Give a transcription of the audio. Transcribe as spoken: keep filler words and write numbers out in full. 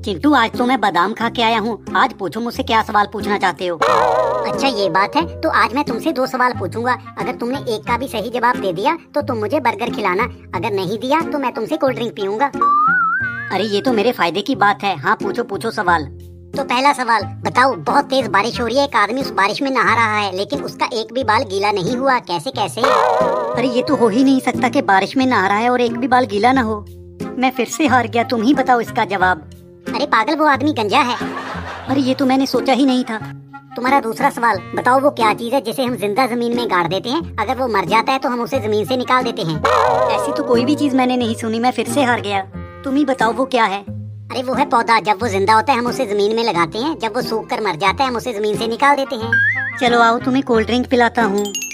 चिंटू, आज तो मैं बादाम खा के आया हूँ। आज पूछो मुझसे क्या सवाल पूछना चाहते हो। अच्छा ये बात है, तो आज मैं तुमसे दो सवाल पूछूंगा। अगर तुमने एक का भी सही जवाब दे दिया तो तुम मुझे बर्गर खिलाना, अगर नहीं दिया तो मैं तुमसे कोल्ड ड्रिंक पीऊंगा। अरे ये तो मेरे फायदे की बात है। हाँ पूछो पूछो सवाल। तो पहला सवाल बताओ, बहुत तेज बारिश हो रही है, एक आदमी उस बारिश में नहा रहा है लेकिन उसका एक भी बाल गीला नहीं हुआ, कैसे कैसे? अरे ये तो हो ही नहीं सकता कि बारिश में नहा रहा है और एक भी बाल गीला ना हो। मैं फिर से हार गया, तुम ही बताओ इसका जवाब। अरे पागल, वो आदमी गंजा है। अरे ये तो मैंने सोचा ही नहीं था। तुम्हारा दूसरा सवाल बताओ, वो क्या चीज है जिसे हम जिंदा जमीन में गाड़ देते हैं, अगर वो मर जाता है तो हम उसे जमीन से निकाल देते हैं? ऐसी तो कोई भी चीज मैंने नहीं सुनी, मैं फिर से हार गया। तुम ही बताओ वो क्या है। अरे वो है पौधा, जब वो जिंदा होता है हम उसे जमीन में लगाते हैं, जब वो सूख कर मर जाता है हम उसे जमीन से निकाल देते हैं। चलो आओ तुम्हें कोल्ड ड्रिंक पिलाता हूँ।